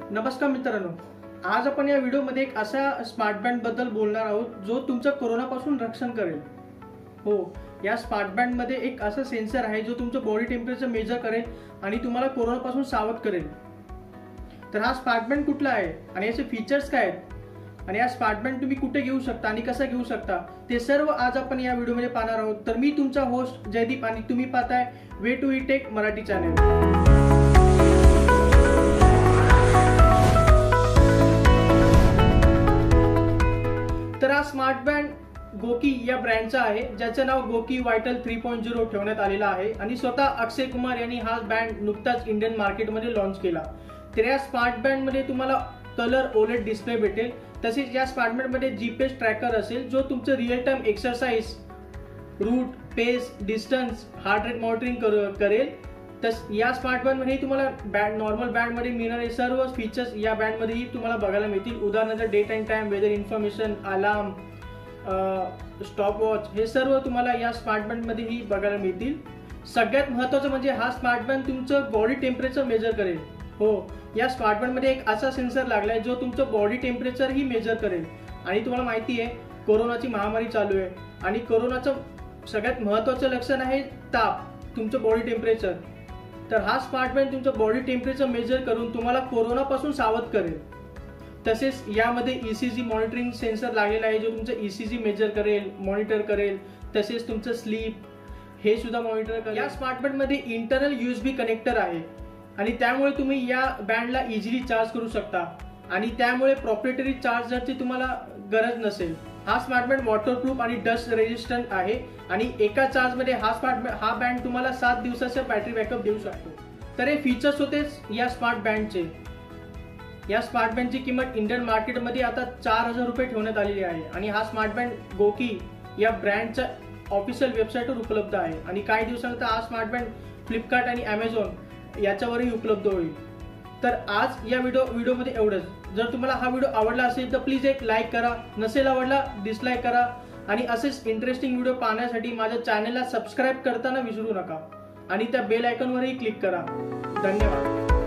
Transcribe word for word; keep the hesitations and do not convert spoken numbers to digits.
नमस्कार मित्रांनो, आज आपण या व्हिडिओमध्ये एक अशा स्मार्ट बँड बद्दल बोलणार आहोत जो तुमच्या कोरोनापासून रक्षण करेल। हो, या स्मार्ट बँड मध्ये एक असा सेन्सर आहे जो तुमचं बॉडी टेम्परेचर मेजर करेल आणि तुम्हाला कोरोनापासून सावध करेल। तर हा स्मार्ट बँड कुठला आहे आणि याचे फीचर्स काय आहेत आणि हा स्मार्ट बँड तुम्ही कुठे घेऊ शकता आणि कसा घेऊ शकता ते सर्व आज आपण या व्हिडिओमध्ये पाहणार आहोत। तर मी तुमचा होस्ट जयदीप आणि तुम्ही पाहताय way to E tech Marathi channel. तर हा स्मार्ट बँड गोकी या ब्रँडचा आहे, ज्याचं नाव Gokii vital three point zero ठेवण्यात आलेला आहे आणि स्वतः अक्षय कुमार यांनी हा बँड नुकताच इंडियन मार्केटमध्ये लॉन्च केला। तर या स्मार्ट बँड मध्ये तुम्हाला कलर ओलेड डिस्प्ले भेटेल, तसेच या स्मार्ट बँड मध्ये जीपीएस ट्रॅकर असेल जो तुमचं real time exercise, route, pace, distance, heart rate monitoring करेल। तस या स्मार्ट बँड मध्ये तुम्हाला बँड नॉर्मल बँड मध्ये मिळणारे सर्व फीचर्स या बँड मध्येही तुम्हाला बघायला मिळतील। उदाहरणार्थ date and time, weather information, alarm, stopwatch हे सर्व तुम्हाला या स्मार्ट बँड मध्येही बघायला मिळतील। सगळ्यात महत्त्वाचं म्हणजे हा स्मार्ट बँड तुमचं बॉडी टेम्परेचर मेजर करेल। हो, या स्मार्ट बँड मध्ये एक असा सेन्सर लागलाय जो तुमचं बॉडी टेम्परेचर ही मेजर करेल। आणि तुम्हाला माहिती आहे कोरोनाची महामारी चालू आहे आणि कोरोनाचं सगळ्यात महत्त्वाचं लक्षण आहे ताप, तुमचं बॉडी टेम्परेचर। तर हा स्मार्ट बँड तुमचं बॉडी टेम्परेचर मेजर करून तुम्हाला कोरोनापासून सावध करेल। तसेच यामध्ये ईसीजी मॉनिटरिंग सेन्सर लागलेला आहे जो तुमचं ईसीजी मेजर करेल, मॉनिटर करेल, तसेच तुमचं स्लीप हे सुद्धा मॉनिटर करेल। या स्मार्ट बँड मध्ये इंटरनल यूएसबी कनेक्टर आहे आणि त्यामुळे तुम्ही या बँडला इझिली चार्ज करू शकता आणि त्यामुळे प्रॉप्रिटरी चार्जरची तुम्हाला गरज नसेल। हा स्मार्ट बँड वॉटरप्रूफ आणि डस्ट रेजिस्टंट आहे आणि एका चार्ज मध्ये हा स्मार्ट हा बँड तुम्हाला सात दिवसाचा बॅटरी बॅकअप देऊ शकतो। तर हे फीचर्स होतेच या स्मार्ट बँडचे। या स्मार्ट बँडची किंमत इंडियन मार्केटमध्ये आता चार हजार रुपये ठेवण्यात आलेली आहे आणि हा स्मार्ट बँड गोकी या ब्रँडच्या ऑफिशियल वेबसाईटवर उपलब्ध आहे आणि काही दिवसानंतर हा स्मार्ट बँड फ्लिपकार्ट आणि ॲमेझॉन याच्यावरही उपलब्ध होईल। तर आज या व्हिडिओ व्हिडिओमध्ये एवढंच। जर तुम्हाला हा व्हिडिओ आवडला असेल तर प्लीज एक लाईक करा, नसेल आवडला डिसलाईक करा आणि असेच इंटरेस्टिंग व्हिडिओ पाहण्यासाठी माझ्या चॅनलला सबस्क्राईब करताना विसरू नका आणि त्या बेल आयकॉनवरही क्लिक करा। धन्यवाद।